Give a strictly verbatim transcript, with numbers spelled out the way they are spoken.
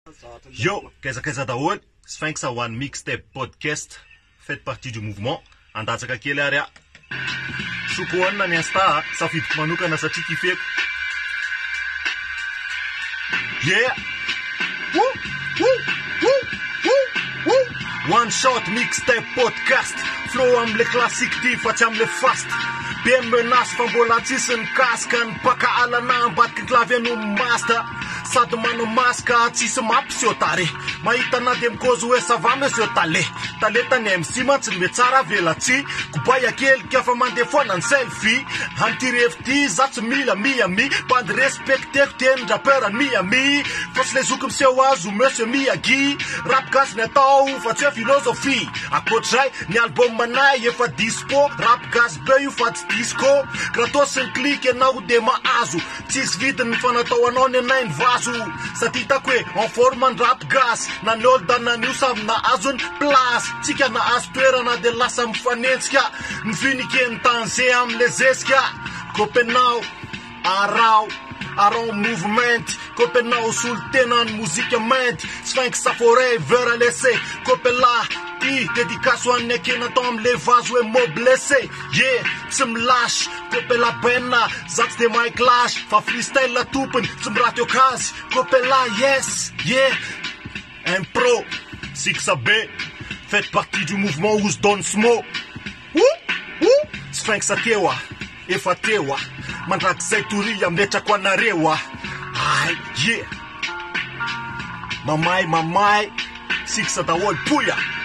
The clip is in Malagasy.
Yo, qu'est-ce que ça daoul? Sphinx a one mixtape podcast fait partie du mouvement. Andatsaka kely ary a. Sokoana ny insta, safidiko manokana satria kifeko. Yeah. Woo, woo, woo, woo, woo. One shot mixtape podcast. Flow amle classique ty fa tsy amle fast. Be menace fa mbola tsisy ny kasika ny pakaalana ambadiky klaviano master. Sady manao masaka tsisy mampiseho tare. Mahita na de mikozy hoe ça va monsieur Tale. Tale tany M C mantsy me tsara velatsy. Kubaya kely kafa mandeha foana ny selfie. Antirefty za tsy mila Miami. Bandy respecteko teny rapeur Miami. Fa tsy le zoky miseho azo monsieur Miyagi. Rap gas ny atao fa tsy hoe philosophie. Akoatrizay ny album manay efa dispo. Rap gas be io fa tsy disco. Kratos ny click anao de mahazo. Tsisy vidiny fanatao anao ny anay ny vazo. Satria hitako hoe en forme ny rap gas. Na ny olo da na nio samy nahazo ny place. Tsika nahazo toerana de lasa mifanentsika. Ny finike ny tanze amle zesika. Kopenao, arao, aron movement. Kopenao solo tena ny mozika mainty. Sphinx sa forever a laissé. Kopela i dédicace ho an'ny akena tao amle vazo hoe mot blessé. Yeah, tsy milasy. Kopela penna, za tsy de mahay clash. Fa freestyle la tompony, tsy miraty okazy. Kopela yes, yeah. Impro, Six A B, faites partie du mouvement où se donne ce mot. Woo, woo. Sphinx atewa, efa tewa. Mandraky zay toria metrako anarewa. Ay, yeah. Mamay, mamay. Six A daholo puya.